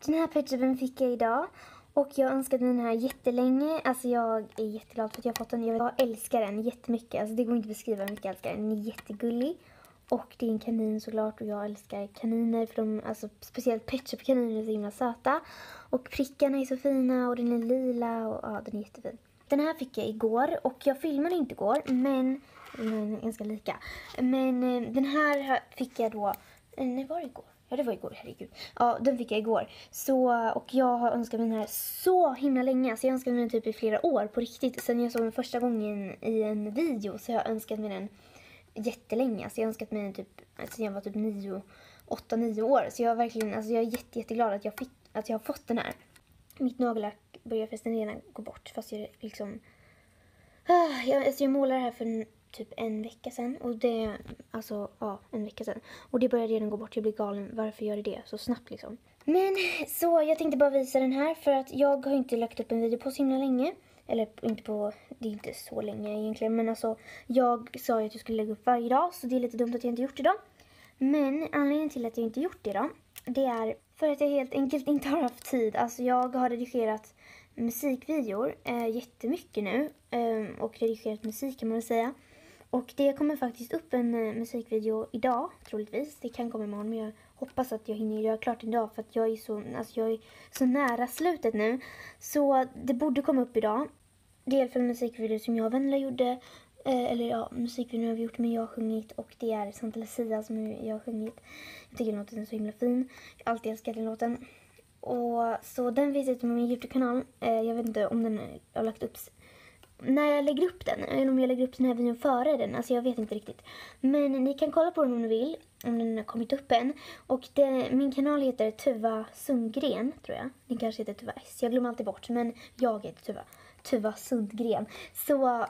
Den här petchupen fick jag idag. Och jag önskade den här jättelänge. Alltså jag är jätteglad för att jag har fått den. Jag älskar den jättemycket. Alltså det går inte att beskriva hur mycket jag älskar den. Den är jättegullig. Och det är en kanin såklart. Och jag älskar kaniner. För de, alltså speciellt petchup-kaniner är så himla söta. Och prickarna är så fina. Och den är lila. Och ja, den är jättefin. Den här fick jag igår. Och jag filmade inte igår. Men den är ganska lika. Men den här fick jag då. Nej, var det igår? Ja, det var igår, herregud. Ja, den fick jag igår. Så, och jag har önskat mig den här så himla länge. Alltså jag önskade mig den typ i flera år på riktigt. Sen jag såg den första gången i en video så har jag önskat mig den jättelänge. Alltså jag har önskat mig den typ, sen jag var typ 8-9 år. Så jag är verkligen, alltså jag är jätteglad att jag har fått den här. Mitt nagellack börjar förresten redan gå bort. Fast jag liksom... jag målar det här för typ en vecka sedan. Och det, alltså, ja, en vecka sedan. Och det börjar redan gå bort. Jag blir galen. Varför gör det så snabbt liksom? Men så jag tänkte bara visa den här. För att jag har inte lagt upp en video på så himla länge. Eller inte på, det är inte så länge egentligen. Men alltså, jag sa ju att jag skulle lägga upp varje dag. Så det är lite dumt att jag inte gjort det idag. Men anledningen till att jag inte gjort det idag, det är för att jag helt enkelt inte har haft tid. Alltså jag har redigerat musikvideor jättemycket nu. Och redigerat musik kan man väl säga. Och det kommer faktiskt upp en musikvideo idag, troligtvis. Det kan komma imorgon, men jag hoppas att jag hinner göra klart idag. För att jag är så nära slutet nu. Så det borde komma upp idag. Det är för en musikvideo som jag och Venla gjorde. Eller ja, musikvideon har vi gjort men jag har sjungit. Och det är Santa Lucia som jag har sjungit. Jag tycker låten är så himla fin. Jag har alltid älskat den låten. Och så den finns ute på min YouTube-kanal. Jag vet inte om den har lagt upp... När jag lägger upp den, eller om jag lägger upp den här videon före den, alltså jag vet inte riktigt. Men ni kan kolla på den om ni vill, om den har kommit upp än. Och min kanal heter Tuva Sundgren, tror jag. Den kanske heter Tuva S, jag glömmer alltid bort, men jag heter Tuva Sundgren. Så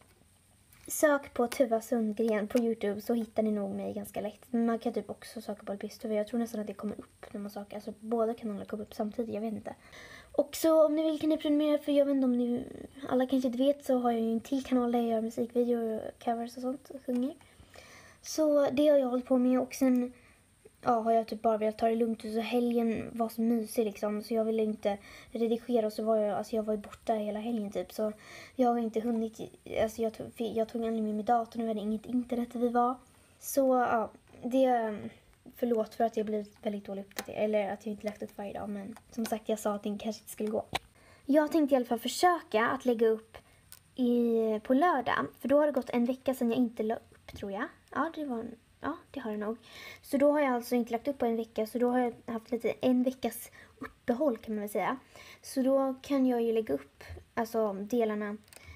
sök på Tuva Sundgren på YouTube så hittar ni nog mig ganska lätt. Men man kan typ också söka på Alpistuva, jag tror nästan att det kommer upp när man söker. Alltså båda kanalerna kommer upp samtidigt, jag vet inte. Och så om ni vill kan ni prenumerera, för jag vet inte om ni alla kanske inte vet, så har jag ju en till kanal där jag gör musikvideor, covers och sånt och sjunger. Så det har jag hållit på med, och sen har jag typ bara velat ta det lugnt, och så helgen var så mysig liksom, så jag ville inte redigera, och så var jag var ju borta hela helgen typ, så jag har inte hunnit, alltså jag tog aldrig med datorn, och vi hade inget internet där vi var. Så ja, det... Förlåt för att jag blivit väldigt dålig uppdaterad. Eller att jag inte lagt upp varje dag. Men som sagt, jag sa att det kanske inte skulle gå. Jag tänkte i alla fall försöka att lägga upp på lördag. För då har det gått en vecka sedan jag inte la upp, tror jag. Ja, det har det nog. Så då har jag alltså inte lagt upp på en vecka. Så då har jag haft en veckas uppehåll kan man väl säga. Så då kan jag ju lägga upp alltså delarna.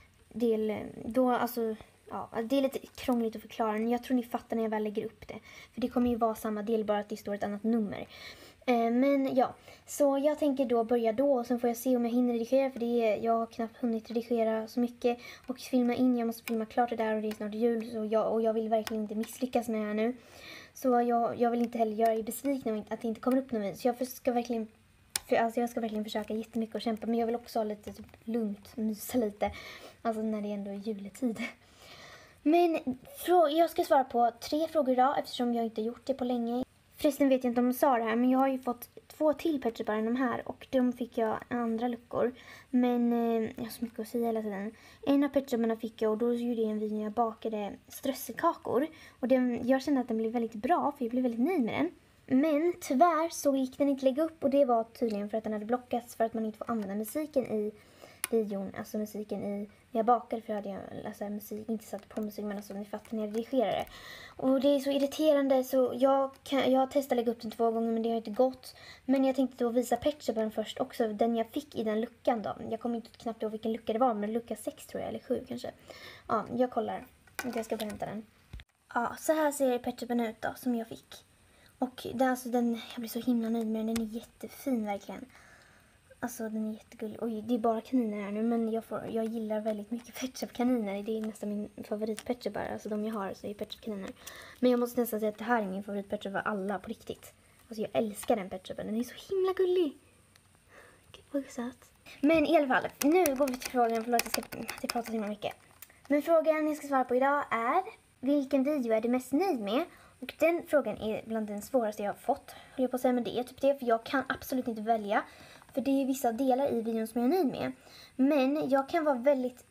Ja, det är lite krångligt att förklara, men jag tror ni fattar när jag väl lägger upp det. För det kommer ju vara samma del, bara att det står ett annat nummer. Men ja, så jag tänker då börja då, och sen får jag se om jag hinner redigera. För jag har knappt hunnit redigera så mycket. Och filma in, jag måste filma klart det där, och det är snart jul. Så jag vill verkligen inte misslyckas med det här nu. Så jag vill inte heller göra er besvikna att det inte kommer upp någon video. Så jag ska verkligen försöka jättemycket och kämpa. Men jag vill också ha lite typ lugnt, mysa lite. Alltså när det ändå är juletid. Men jag ska svara på 3 frågor idag, eftersom jag inte gjort det på länge. Förresten vet jag inte om jag sa det här, men jag har ju fått 2 till petchupar än de här. Och de fick jag andra luckor. Men jag har så mycket att säga hela tiden. En av petchuparna fick jag, och då gjorde jag en video när jag bakade strösselkakor. Och jag kände att den blev väldigt bra, för jag blev väldigt nöjd med den. Men tyvärr så gick den inte lägga upp, och det var tydligen för att den hade blockats, för att man inte får använda musiken i videon, alltså musiken när jag bakade, för jag hade musik, inte satt på musik, men alltså ni fattar när jag redigerade. Och det är så irriterande, så jag har testat lägga upp den 2 gånger, men det har inte gått. Men jag tänkte då visa petchupen först också, den jag fick i den luckan då. Jag kommer inte knappt ihåg vilken lucka det var, men lucka 6 tror jag, eller 7 kanske. Ja, jag kollar. Jag ska bara hämta den. Ja, så här ser petchupen ut då, som jag fick. Och jag blir så himla nöjd med den är jättefin verkligen. Alltså den är jättegullig. Oj, det är bara kaniner här nu, men jag gillar väldigt mycket petchup-kaniner. Det är nästan min favorit-petchup, alltså de jag har så är petchup-kaniner. Men jag måste nästan säga att det här är min favorit-petchup av alla på riktigt. Alltså jag älskar den petchupen, den är så himla gullig. Gud vad söt. Men i alla fall, nu går vi till frågan, förlåt att jag pratar så himla mycket. Men frågan jag ska svara på idag är: vilken video är du mest nöjd med? Och den frågan är bland den svåraste jag har fått, höll jag på att säga, men det är typ det, för jag kan absolut inte välja. För det är vissa delar i videon som jag är nöjd med. Men jag kan vara väldigt,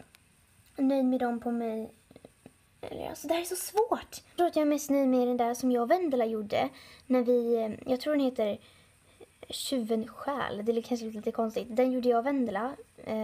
nöjd med dem på mig. Alltså det här är så svårt. Jag tror att jag är mest nöjd med den där som jag och Vendela gjorde. När jag tror den heter Tjuven själ. Det är kanske lite konstigt. Den gjorde jag och Vendela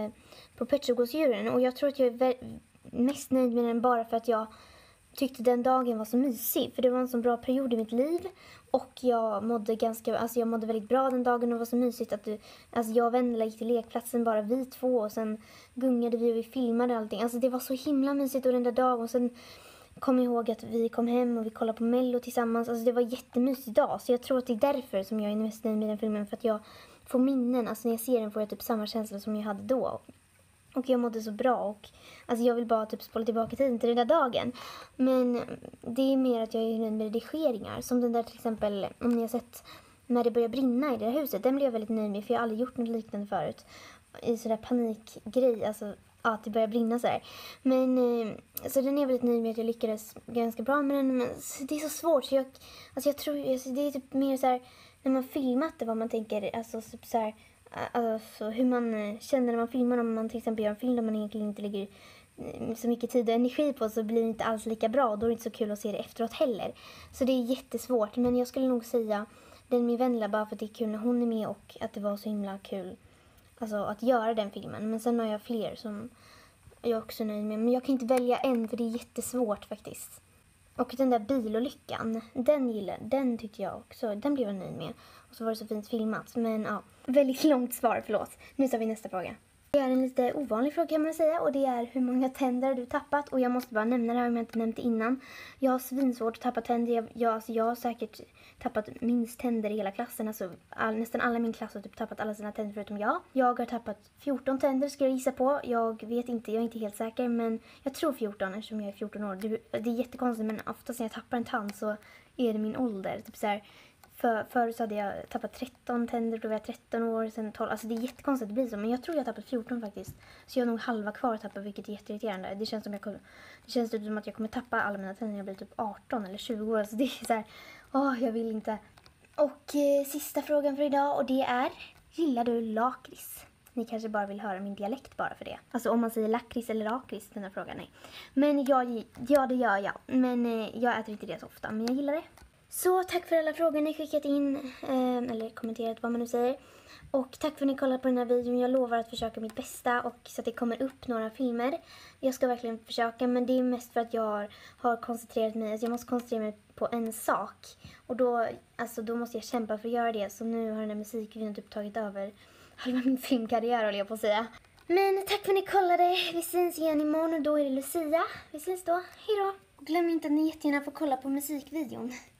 på Petshopgårdsdjuren. Och jag tror att jag är mest nöjd med den bara för att jag tyckte den dagen var så mysig. För det var en så bra period i mitt liv. Och jag mådde väldigt bra den dagen och det var så mysigt att jag och Vendela gick till lekplatsen, bara vi två. Och sen gungade vi och vi filmade allting. Alltså det var så himla mysigt och den där dagen. Och sen kom jag ihåg att vi kom hem och vi kollade på Mello tillsammans. Alltså det var jättemysigt idag. Så jag tror att det är därför som jag är mest nöjd med den filmen. För att jag får minnen. Alltså när jag ser den får jag typ samma känsla som jag hade då. Och jag mådde så bra och jag vill bara typ spola tillbaka tiden till den där dagen. Men det är mer att jag är nöjd med redigeringar. Som den där till exempel, om ni har sett när det börjar brinna i det här huset. Den blev jag väldigt nöjd med för jag har aldrig gjort något liknande förut. I sådär panikgrej, att det börjar brinna så här. Men så den är jag väldigt nöjd med att jag lyckades ganska bra med den. Men det är så svårt. Så jag tror, det är typ mer så här när man filmat det vad man tänker, typ så här. Alltså hur man känner när man filmar, om man till exempel gör en film där man egentligen inte lägger så mycket tid och energi på, så blir det inte alls lika bra. Då är det inte så kul att se det efteråt heller. Så det är jättesvårt, men jag skulle nog säga den med Vendela bara för att det är kul när hon är med och att det var så himla kul att göra den filmen. Men sen har jag fler som jag också är nöjd med, men jag kan inte välja en för det är jättesvårt faktiskt. Och den där bilolyckan, den tyckte jag också, den blev jag nöjd med. Och så var det så fint filmat, men ja, väldigt långt svar, förlåt. Nu tar vi nästa fråga. Det är en lite ovanlig fråga kan man säga, och det är hur många tänder du tappat. Och jag måste bara nämna det här om jag inte nämnt det innan. Jag har svinsvårt att tappa tänder. Jag har säkert tappat minst tänder i hela klassen. Nästan alla i min klass har typ tappat alla sina tänder förutom jag. Jag har tappat 14 tänder ska jag gissa på. Jag vet inte, jag är inte helt säker, men jag tror 14 eftersom jag är 14 år. Det är jättekonstigt, men oftast när jag tappar en tand så är det min ålder. Typ så här. Förut så hade jag tappat 13 tänder, då var jag 13 år, sen 12. Alltså det är jättekonstigt att det blir så, men jag tror jag har tappat 14 faktiskt. Så jag har nog halva kvar att tappa, vilket är jätteirriterande. Det känns som att jag kommer tappa alla mina tänder när jag blir typ 18 eller 20 år. Så det är så här, jag vill inte. Och sista frågan för idag, och det är, gillar du lakrits? Ni kanske bara vill höra min dialekt bara för det. Alltså om man säger lakrits eller lakrits, den här frågan, nej. Men ja, det gör jag. Men jag äter inte det så ofta, men jag gillar det. Så tack för alla frågor ni skickat in, eller kommenterat, vad man nu säger. Och tack för att ni kollade på den här videon. Jag lovar att försöka mitt bästa och så att det kommer upp några filmer. Jag ska verkligen försöka, men det är mest för att jag har koncentrerat mig. Jag måste koncentrera mig på en sak. Och då måste jag kämpa för att göra det. Så nu har den här musikvideon typ tagit över halva min filmkarriär, håller jag på att säga. Men tack för att ni kollade. Vi syns igen imorgon och då är det Lucia. Vi syns då. Hej då! Glöm inte att ni jättegärna får kolla på musikvideon.